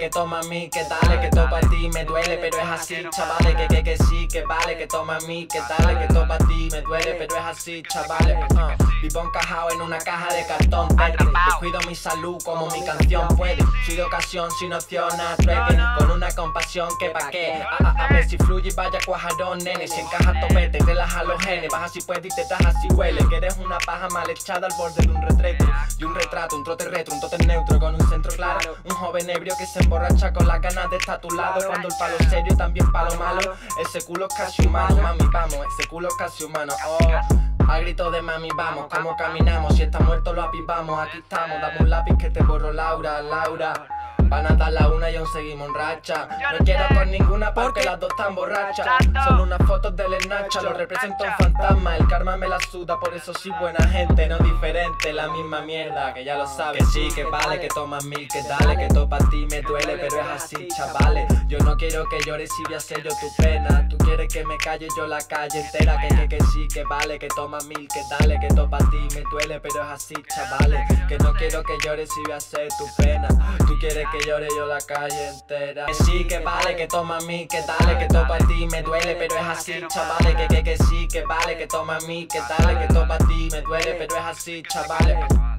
que toma a mí, que dale, que topa a ti, me duele, pero es así, chavales, que sí, que vale, que toma a mí, que dale, que topa a ti, me duele, pero es así, chavales. Vivo encajado en una caja de cartón verde, descuido mi salud como mi canción puede. Soy de ocasión sin opción a trueque, con una compasión que pa' qué. A ver si fluye y vaya cuajarón, nene. Si encaja topete, relaja los genes, baja si puedes y te trajas si huele. Que eres una paja mal echada al borde de un retrete y un retrato, un trote retro, un tote neutro con un centro claro. Un joven ebrio que se emborracha con las ganas de estar a tu lado. Cuando el palo serio también palo malo. Ese culo es casi humano, mami, vamos, ese culo es casi humano. A grito de mami vamos, como caminamos. Si está muerto lo apipamos, aquí estamos. Dame un lápiz que te borro, Laura, Laura. Van a dar la una y aún seguimos en racha. No quiero con ninguna porque las dos están borrachas. Son unas fotos del Snapchat, lo representa un fantasma. El karma me la suda, por eso soy buena gente. No diferente, la misma mierda, que ya lo sabes. Que sí, que vale, que tomas mil, que dale, que topa a ti me duele, pero es así, chavales. Yo no quiero que llores si voy a ser yo tu pena. Tú quieres que me calle yo la calle entera. Que sí, que vale, que tomas mil, que dale, que topa a ti me duele, pero es así, chavales. Que no quiero que llores si voy a ser tu pena. Tú quieres que llore yo la calle entera. Que sí, que vale, que toma a mí, que dale, que topa a ti me duele, pero es así, chavales. Que sí, que vale, que toma a mí, que dale, que topa a ti me duele, pero es así, chavales.